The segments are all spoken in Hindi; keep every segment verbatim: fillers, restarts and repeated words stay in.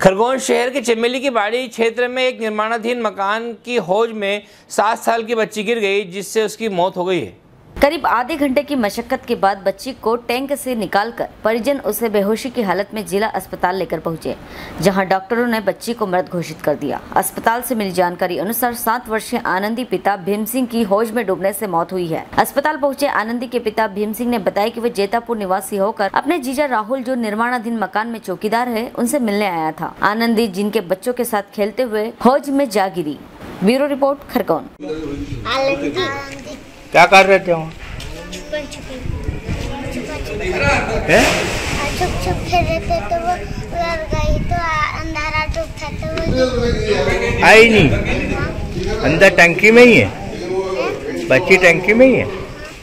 खरगोन शहर के चमेली की बाड़ी क्षेत्र में एक निर्माणाधीन मकान की हौज में सात साल की बच्ची गिर गई, जिससे उसकी मौत हो गई है। करीब आधे घंटे की मशक्कत के बाद बच्ची को टैंक से निकालकर परिजन उसे बेहोशी की हालत में जिला अस्पताल लेकर पहुंचे, जहां डॉक्टरों ने बच्ची को मृत घोषित कर दिया। अस्पताल से मिली जानकारी अनुसार सात वर्षीय आनंदी पिता भीम सिंह की हौज में डूबने से मौत हुई है। अस्पताल पहुंचे आनंदी के पिता भीम सिंह ने बताया कि वे जेतापुर निवासी होकर अपने जीजा राहुल, जो निर्माणाधीन मकान में चौकीदार है, उनसे मिलने आया था। आनंदी जिनके बच्चों के साथ खेलते हुए हौज में जा गिरी। Bureau report, Khargone. क्या कर रहे थे वहाँ? छुप छुप खेल रहे थे तो वो लड़ गई, तो अंधारा डूब था तो वो आई नहीं। अंदर टंकी में ही है, बच्ची टंकी में ही है।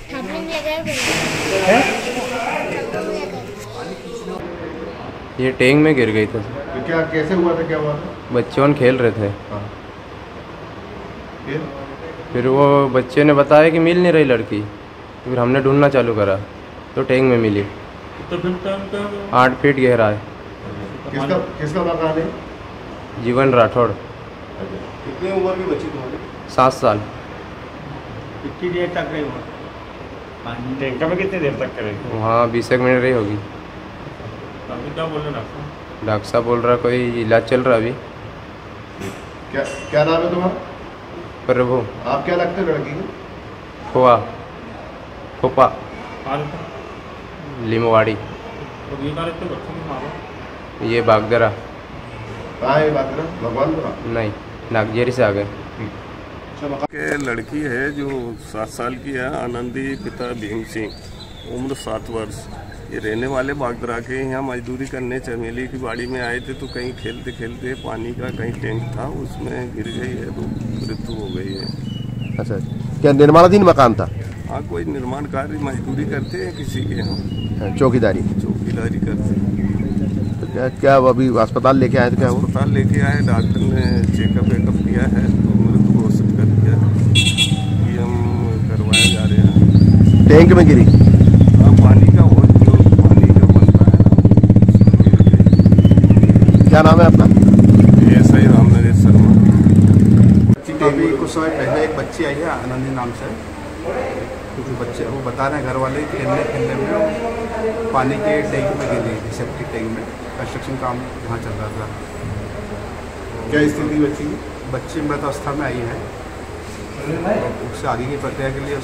ये टैंक में गिर गई थी। तो क्या कैसे हुआ था, क्या हुआ था? बच्चों खेल रहे थे। हाँ। फिर फिर वो बच्चे ने बताया कि मिल नहीं रही लड़की, फिर हमने ढूंढना चालू करा तो टैंक में मिली। तो आठ फीट गहरा है। किसका किसका मकान है? जीवन राठौड़। कितनी उम्र की बच्ची तुम्हारी? सात साल। कितनी देर तक रही वहाँ? टैंक में कितनी देर तक करेगी? वहाँ बीस एक मिनट रही होगी। अभी क्या बोल रहे डॉक्टर? डॉक्टर साहब बोल रहा कोई इलाज चल रहा अभी। क्या क्या नाम है तुम्हारा? प्रभु। आप क्या लगते हैं लड़की को? खोआ खोपा लिमवाड़ी। और ये बच्चों की माँ ये बागदरा। कहाँ है बात करो? भगवानपुरा? नहीं, नागजेरी से आ गए। के लड़की है जो सात साल की है, आनंदी, पिता भीम सिंह, उम्र सात वर्ष। ये रहने वाले बागदरा के, यहाँ मजदूरी करने चमेली की बाड़ी में आए थे, तो कहीं खेलते खेलते पानी का कहीं टैंक था, उसमें गिर गई है तो मृत्यु हो गई है। अच्छा, क्या निर्माणाधीन मकान था? हाँ, कोई निर्माण कार्य मजदूरी करते हैं किसी के यहाँ, चौकीदारी चौकीदारी करते हैं। तो क्या क्या अभी अस्पताल लेके आए थे? क्या हुआ? अस्पताल लेके आए, डॉक्टर ने चेकअप वेकअप किया है तो मृत्यु घोषित कर दिया है। ये हम करवाए जा रहे हैं। टैंक में गिरी? हाँ, पानी का हो, जो पानी का बनता है ना। क्या नाम है आपका? ये सही राम नरेश शर्मा। अभी कुछ समय पहले एक बच्ची आई है आनंदी नाम से, क्योंकि बच्चे वो बता रहे हैं घर वाले खेलने खेलने में पानी के टैंक में गिर गई थी, सेप्टिक टैंक में। कंस्ट्रक्शन काम वहाँ चल रहा था। क्या स्थिति बच्ची की? बच्ची मृत अवस्था में आई है, उससे आगे की प्रक्रिया के लिए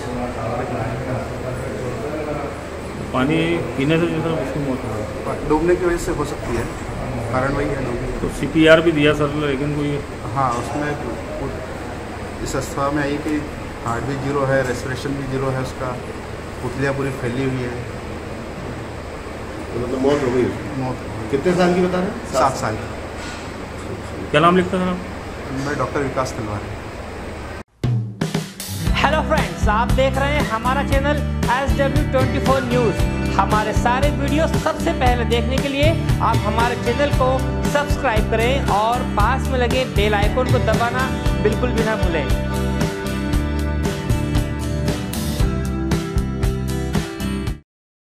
पानी पीने से जो उसकी मौत हो गई। डूबने की वजह से हो सकती है, कारण वही है डूबने। तो सी पी आर भी दिया सर, लेकिन कोई हाँ, उसमें इस अवस्था में आई कि हार्ट भी जीरो है, रेस्पिरेशन भी जीरो है, उसका पुतलियाँ पूरी फैली हुई है। तो मतलब मौत हो गई? मौत। कितने साल की बता रहे हैं? सात साल की। क्या नाम लिखता था? मैं डॉक्टर विकास तलवार। हेलो फ्रेंड्स, आप देख रहे हैं हमारा channel S W twenty four news. हमारे सारे वीडियो सबसे पहले देखने के लिए आप हमारे चैनल को सब्सक्राइब करें और पास में लगे बेल आइकन को दबाना बिल्कुल भी ना भूलें।